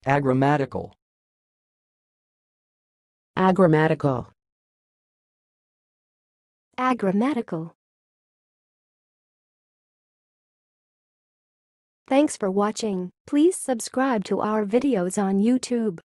Agrammatical. Agrammatical. Agrammatical. Thanks for watching. Please subscribe to our videos on YouTube.